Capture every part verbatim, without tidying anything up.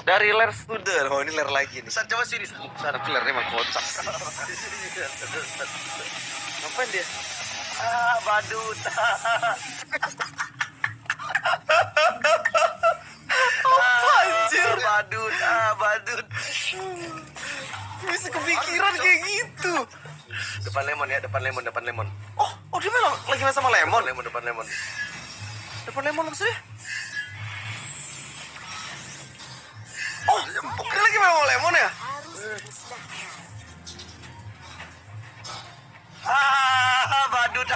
Dari ler student. Oh, ini ler lagi nih. San, coba sini. San, tapi lernya emang kocak. Ngapain dia? Ah, badut. Apa anjir? Badut, ah, badut. Bisa kepikiran kayak gitu. Depan lemon ya, depan lemon, depan lemon. Oh, oh dia memang lagi main sama lemon. Depan lemon, depan lemon. Depan lemon maksudnya? Oh, dia lagi main sama lemon ya? Ah, badut.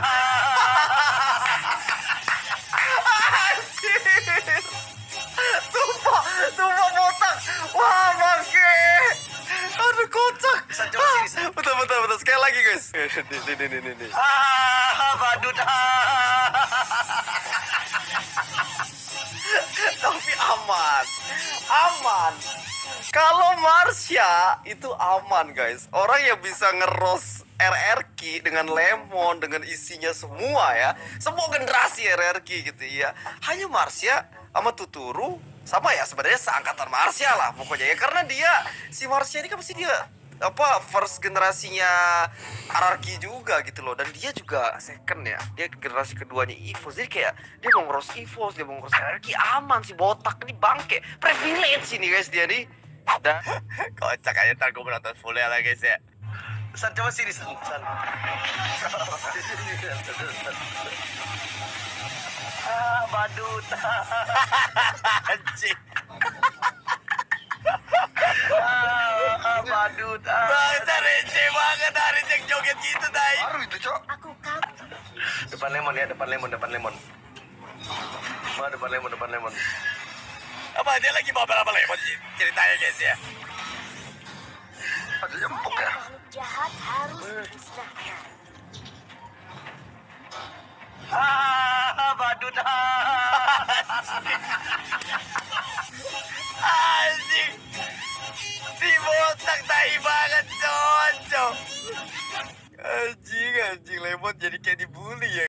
Anjir. Tumpah, tumpah botak. Wah, bangke. Aduh, kocak. Ah, betul, betul, betul. Sekali lagi, guys. Nih, nih, nih, nih, nih. Ah, badut. Tapi aman. Aman. Kalau Marsha itu aman, guys. Orang yang bisa ngeros R R Q dengan lemon, dengan isinya semua ya. Semua generasi R R Q gitu ya. Hanya Marsha sama Tuturu sama ya sebenarnya seangkatan Marsha lah pokoknya ya. Karena dia, si Marsha ini kan pasti dia apa first generasinya R R Q juga gitu loh. Dan dia juga second ya. Dia generasi keduanya EVOS. Jadi kayak dia mau ngeros EVOS, dia mau ngeros R R Q. Aman si botak ini bangke. Privilege ini guys dia nih. Dan kocak aja, ntar gue menonton fullnya lah guys ya. San, coba sini San, San. Ah, badut. Anjing. Ah, badut. Bangsa receh banget hari yang joget gitu, Dai. Baru itu, Cok. Aku kan. Depan lemon ya, depan lemon, depan lemon. Wah, depan lemon, depan lemon. Apa dia lagi bawa apa lemon ceritanya guys ya? Ada empuk ya. Makhluk jahat harus dimusnahkan. Ah, badut. Anjing. Si botak tai banget, cocok. Anjing, anjing lemon jadi kayak dibully ya.